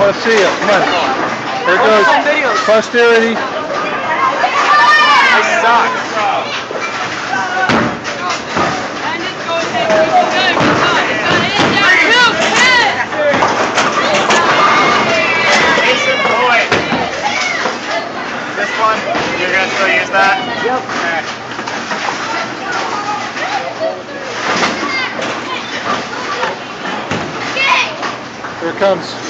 want to see it. Come on. There goes posterity. I suck. This one, you're going to still use that? Yep. Okay. Here it comes.